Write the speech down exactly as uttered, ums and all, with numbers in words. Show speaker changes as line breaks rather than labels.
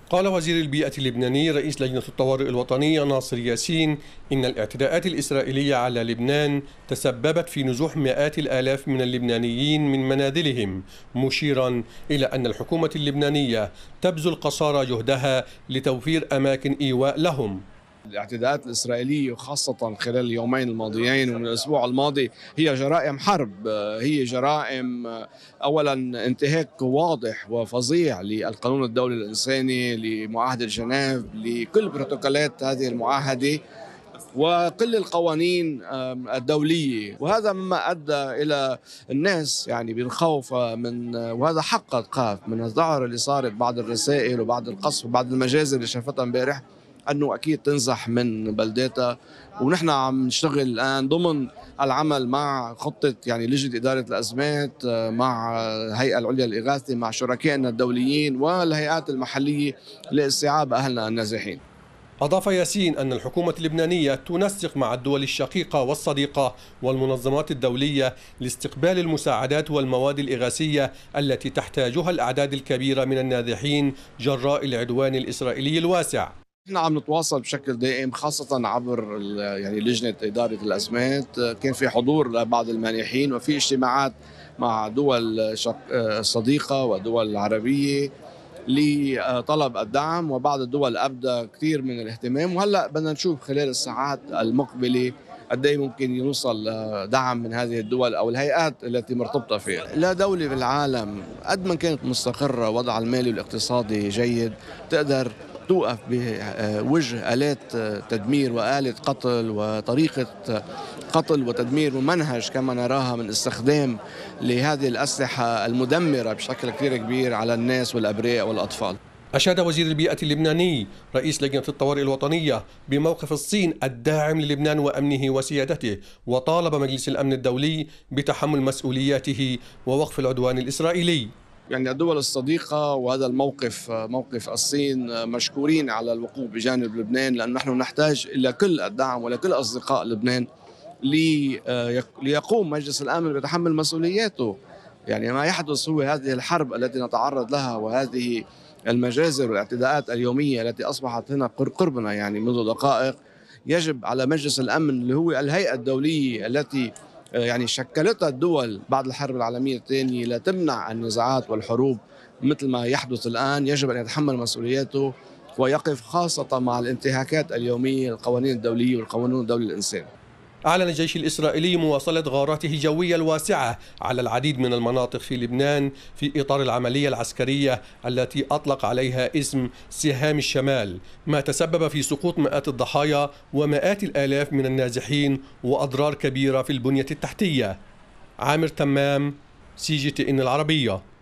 قال وزير البيئة اللبناني رئيس لجنة الطوارئ الوطنية ناصر ياسين إن الاعتداءات الإسرائيلية على لبنان تسببت في نزوح مئات الآلاف من اللبنانيين من منازلهم، مشيرا إلى أن الحكومة اللبنانية تبذل قصارى جهدها لتوفير أماكن إيواء لهم.
الاعتداءات الإسرائيلية خاصة خلال اليومين الماضيين ومن الأسبوع الماضي هي جرائم حرب، هي جرائم أولا انتهاك واضح وفظيع للقانون الدولي الإنساني، لمعاهدة جنيف، لكل بروتوكولات هذه المعاهدة وكل القوانين الدولية، وهذا مما أدى إلى الناس يعني بالخوف من، وهذا حق قد قاف من الذعر اللي صارت بعد الرسائل وبعد القصف وبعد المجازر اللي شافتها امبارح أنه أكيد تنزح من بلداتها. ونحن عم نشتغل الآن ضمن العمل مع خطة يعني لجنة إدارة الأزمات، مع الهيئة العليا للإغاثة، مع شركائنا الدوليين والهيئات المحلية لاستيعاب أهلنا النازحين.
أضاف ياسين أن الحكومة اللبنانية تنسق مع الدول الشقيقة والصديقة والمنظمات الدولية لاستقبال المساعدات والمواد الإغاثية التي تحتاجها الأعداد الكبيرة من النازحين جراء العدوان الإسرائيلي الواسع.
نحن عم نتواصل بشكل دائم خاصة عبر يعني لجنة إدارة الأزمات، كان في حضور لبعض المانحين وفي اجتماعات مع دول صديقة ودول عربية لطلب الدعم، وبعض الدول أبدى كثير من الاهتمام، وهلأ بدنا نشوف خلال الساعات المقبلة قد ايه ممكن يوصل دعم من هذه الدول او الهيئات التي مرتبطه فيها. لا دوله بالعالم قد ما كانت مستقره وضعها المالي والاقتصادي جيد تقدر توقف بوجه آلات تدمير وآلة قتل وطريقة قتل وتدمير ومنهج كما نراها من استخدام لهذه الأسلحة المدمرة بشكل كثير كبير على الناس والأبرياء والأطفال.
أشاد وزير البيئة اللبناني رئيس لجنة الطوارئ الوطنية بموقف الصين الداعم للبنان وأمنه وسيادته، وطالب مجلس الأمن الدولي بتحمل مسؤولياته ووقف العدوان الإسرائيلي.
يعني الدول الصديقة وهذا الموقف موقف الصين مشكورين على الوقوف بجانب لبنان، لأن نحن نحتاج إلى كل الدعم ولكل أصدقاء لبنان ليقوم مجلس الأمن بتحمل مسؤولياته. يعني ما يحدث هو هذه الحرب التي نتعرض لها وهذه المجازر والاعتداءات اليومية التي أصبحت هنا قربنا يعني منذ دقائق. يجب على مجلس الأمن اللي هو الهيئة الدولية التي يعني شكلتها الدول بعد الحرب العالمية الثانية لتمنع النزاعات والحروب مثل ما يحدث الآن، يجب أن يتحمل مسؤولياته ويقف خاصة مع الانتهاكات اليومية للقوانين الدولية والقانون الدولي الإنساني.
أعلن الجيش الإسرائيلي مواصلة غاراته الجوية الواسعة على العديد من المناطق في لبنان في إطار العملية العسكرية التي أطلق عليها اسم سهام الشمال، ما تسبب في سقوط مئات الضحايا ومئات الآلاف من النازحين وأضرار كبيرة في البنية التحتية. عامر تمام، سي جي تي إن العربية.